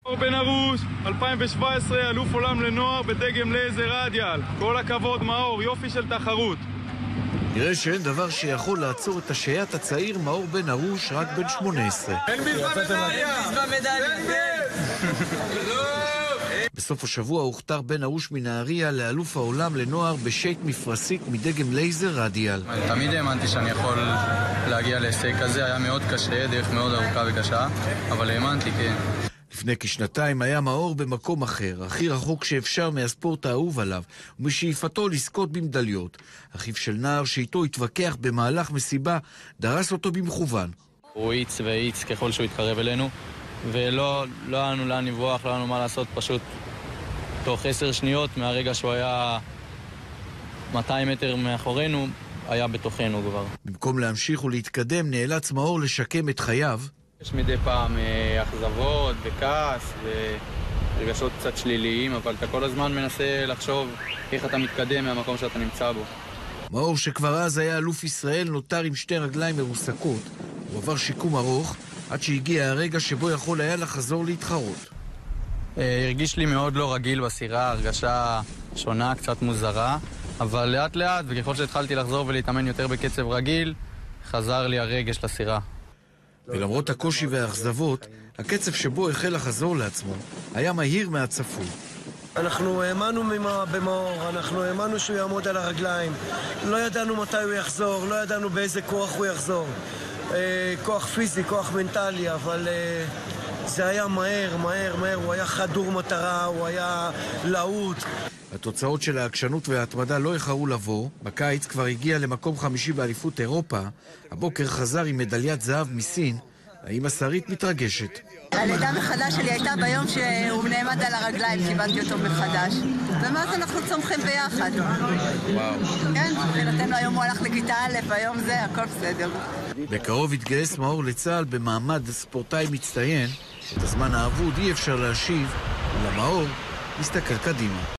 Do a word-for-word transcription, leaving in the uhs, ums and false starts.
מאור בן ארוש, אלפיים שבע עשרה, אלוף עולם לנוער בדגם לייזר רדיאל. כל הכבוד מאור, יופי של תחרות. נראה שאין דבר שיכול לעצור את השעיית הצעיר מאור בן ארוש, רק בן שמונה עשרה. אין ביזמה מדליה! אין ביזמה מדליה! בסוף השבוע הוכתר בן ארוש מנהריה לאלוף העולם לנוער בשייט מפרשית מדגם לייזר רדיאל. תמיד האמנתי שאני יכול להגיע להישג כזה, היה מאוד קשה, דרך מאוד ארוכה וקשה, אבל האמנתי, כן. לפני כשנתיים היה מאור במקום אחר, הכי רחוק שאפשר מהספורט האהוב עליו, ומשאיפתו לזכות במדליות. אחיו של נער שאיתו התווכח במהלך מסיבה, דרס אותו במכוון. הוא איץ ואיץ ככל שהוא התקרב אלינו, ולא לא היה לנו לאן לברוח, לא היה לנו מה לעשות, פשוט תוך עשר שניות מהרגע שהוא היה מאתיים מטר מאחורינו, היה בתוכנו כבר. במקום להמשיך ולהתקדם, נאלץ מאור לשקם את חייו. יש מדי פעם אכזבות וכעס ורגשות קצת שליליים, אבל אתה כל הזמן מנסה לחשוב איך אתה מתקדם מהמקום שאתה נמצא בו. מאור שכבר אז היה אלוף ישראל נותר עם שתי רגליים מרוסקות. הוא עבר שיקום ארוך עד שהגיע הרגע שבו יכול היה לחזור להתחרות. הרגיש לי מאוד לא רגיל בסירה, הרגשה שונה, קצת מוזרה, אבל לאט לאט וככל שהתחלתי לחזור ולהתאמן יותר בקצב רגיל, חזר לי הרגש לסירה. ולמרות הקושי והאכזבות, הקצב שבו החל לחזור לעצמו היה מהיר מהצפוי. אנחנו האמנו במאור, אנחנו האמנו שהוא יעמוד על הרגליים. לא ידענו מתי הוא יחזור, לא ידענו באיזה כוח הוא יחזור. אה, כוח פיזי, כוח מנטלי, אבל אה, זה היה מהר, מהר, מהר. הוא היה חדור מטרה, הוא היה להוט. התוצאות של העקשנות וההתמדה לא איחרו לבוא. בקיץ כבר הגיע למקום חמישי באליפות אירופה. הבוקר חזר עם מדליית זהב מסין. האמא שרית מתרגשת. הלידה מחדש שלי הייתה ביום שהוא נעמד על הרגליים, קיבלתי אותו מחדש. ומאז אנחנו צומחים ביחד. וואו. כן, מבחינתנו היום הוא הלך לכיתה א', היום זה, הכל בסדר. בקרוב התגייס מאור לצה"ל במעמד ספורטאי מצטיין. את הזמן האבוד אי אפשר להשיב, ולמאור מסתכל קדימה.